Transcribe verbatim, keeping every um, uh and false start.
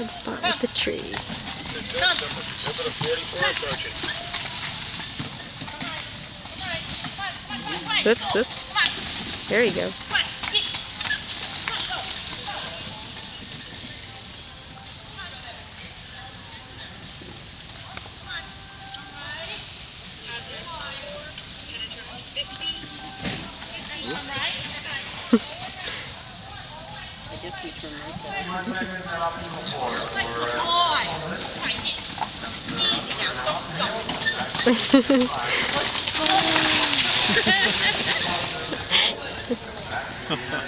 bad spot with the tree. Whoops, whoops. There you go. I guess we turn right back. Easy now. Go, go.